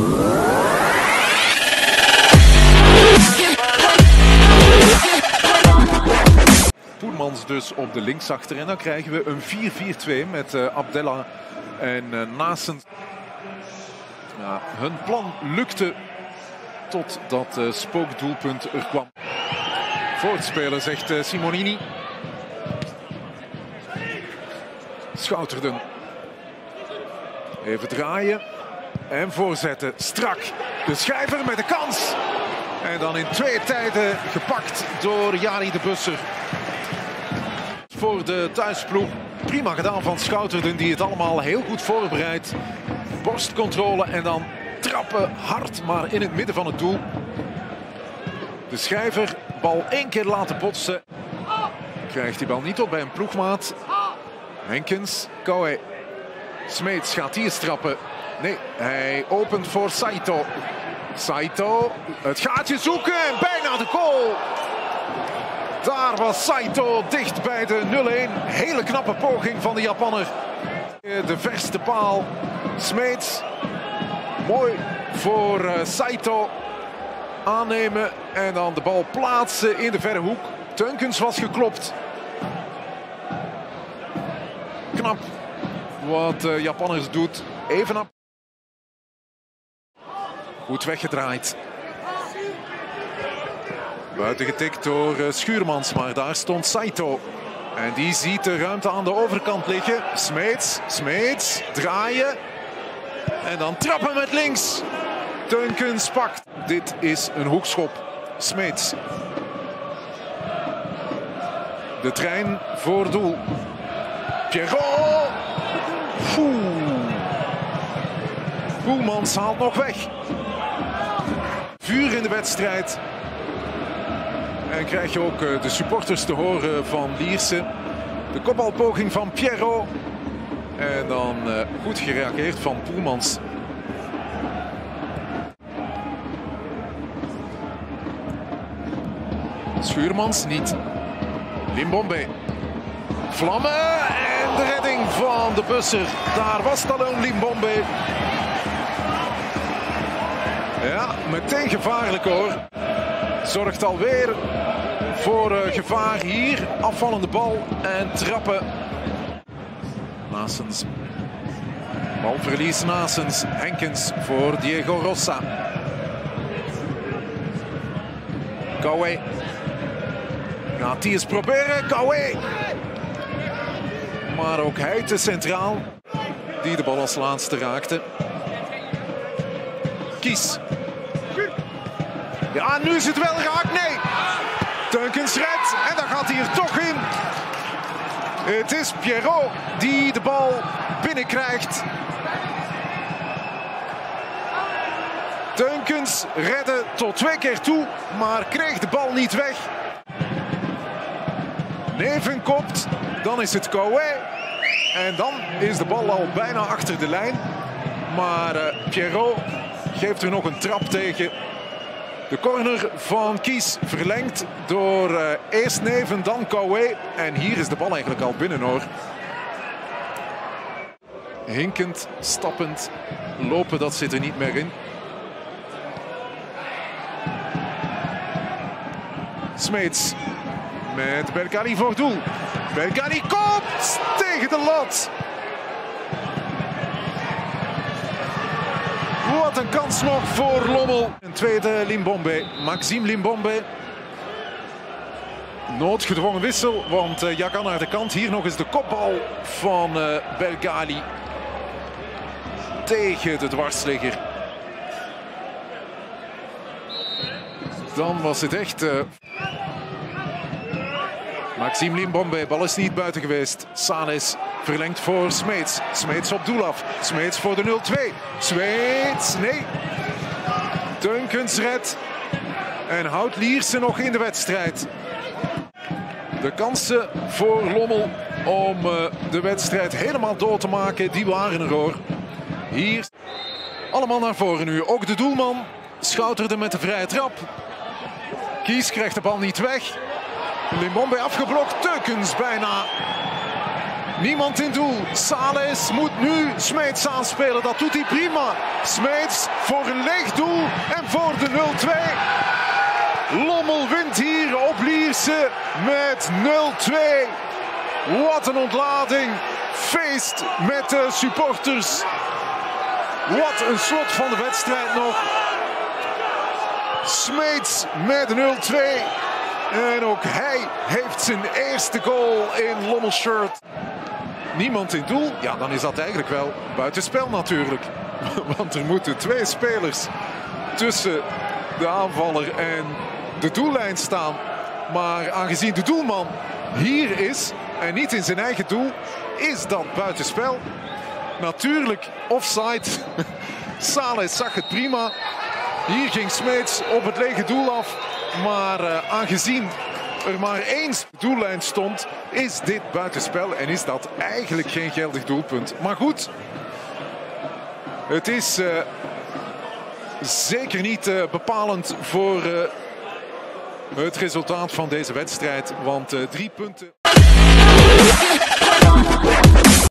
Poelmans dus op de linksachter en dan krijgen we een 4-4-2 met Abdella en Naessens. Ja, hun plan lukte tot dat spookdoelpunt er kwam. Voortspelen, zegt Simonini. Schouterden. Even draaien. En voorzetten. Strak. De Schrijver met de kans. En dan in twee tijden gepakt door Jari de Busser. Voor de thuisploeg. Prima gedaan van Schouterden, die het allemaal heel goed voorbereidt. Borstcontrole en dan trappen hard, maar in het midden van het doel. De Schrijver, bal 1 keer laten botsen. Krijgt die bal niet op bij een ploegmaat. Henkens, Koué. Smeets gaat hier trappen. Nee, hij opent voor Saito. Saito, het gaatje zoeken en bijna de goal. Daar was Saito dicht bij de 0-1. Hele knappe poging van de Japanner. De verste paal. Smeets. Mooi voor Saito. Aannemen en dan de bal plaatsen in de verre hoek. Teunkens was geklopt. Knap wat de Japanners doet. Even op. Goed weggedraaid. Buiten getikt door Schuurmans, maar daar stond Saito. En die ziet de ruimte aan de overkant liggen. Smeets, draaien. En dan trappen met links. Teunkens pakt. Dit is een hoekschop. Smeets. De trein voor doel. Pierrot. Poelmans haalt nog weg. Vuur in de wedstrijd. En krijg je ook de supporters te horen van Lierse. De kopbalpoging van Pierrot. En dan goed gereageerd van Poelmans. Schuurmans niet. Limbombe. Vlammen en de redding van de Busser. Daar was Talon Limbombe. Ja, meteen gevaarlijk hoor. Zorgt alweer voor gevaar hier. Afvallende bal en trappen. Naessens. Balverlies Naessens. Henkens voor Diego Rossa. Koué. Gaat die eens proberen. Koué. Maar ook hij te centraal. Die de bal als laatste raakte. Kies. Ja, nu is het wel raak. Nee. Teunkens redt. En dan gaat hij er toch in. Het is Pierrot die de bal binnenkrijgt. Teunkens redde tot 2 keer toe. Maar kreeg de bal niet weg. Neven kopt. Dan is het Koué. En dan is de bal al bijna achter de lijn. Maar Pierrot geeft er nog een trap tegen. De corner van Kies verlengd door eerst Neven, dan Koué. En hier is de bal eigenlijk al binnen hoor. Hinkend, stappend, lopen, dat zit er niet meer in. Smeets met Belkali voor doel. Belkali komt tegen de lat. Wat een kans nog voor Lommel. Een tweede Limbombe. Maxime Limbombe. Noodgedwongen wissel, want Jagan naar de kant. Hier nog eens de kopbal van Belkali. Tegen de dwarsligger. Dan was het echt... Maxime Limbombe, bal is niet buiten geweest. Sanis verlengt voor Smeets. Smeets op doel af. Smeets voor de 0-2. Smeets, nee. Teunkens redt. En houdt Lierse nog in de wedstrijd. De kansen voor Lommel om de wedstrijd helemaal dood te maken, die waren er hoor. Hier allemaal naar voren nu. Ook de doelman Schouterde met de vrije trap. Kies krijgt de bal niet weg. Limbombe afgeblokt. Teunkens bijna Niemand in doel. Sales moet nu Smeets aanspelen. Dat doet hij prima. Smeets voor een leeg doel en voor de 0-2. Lommel wint hier op Lierse met 0-2. Wat een ontlading. Feest met de supporters. Wat een slot van de wedstrijd nog. Smeets met 0-2. En ook hij heeft zijn eerste goal in Lommelshirt. Niemand in doel, ja, dan is dat eigenlijk wel buitenspel natuurlijk. Want er moeten 2 spelers tussen de aanvaller en de doellijn staan. Maar aangezien de doelman hier is en niet in zijn eigen doel, is dat buitenspel. Natuurlijk offside. Sales zag het prima. Hier ging Smeets op het lege doel af. Maar aangezien er maar 1 doellijn stond, is dit buitenspel en is dat eigenlijk geen geldig doelpunt. Maar goed, het is zeker niet bepalend voor het resultaat van deze wedstrijd. Want 3 punten...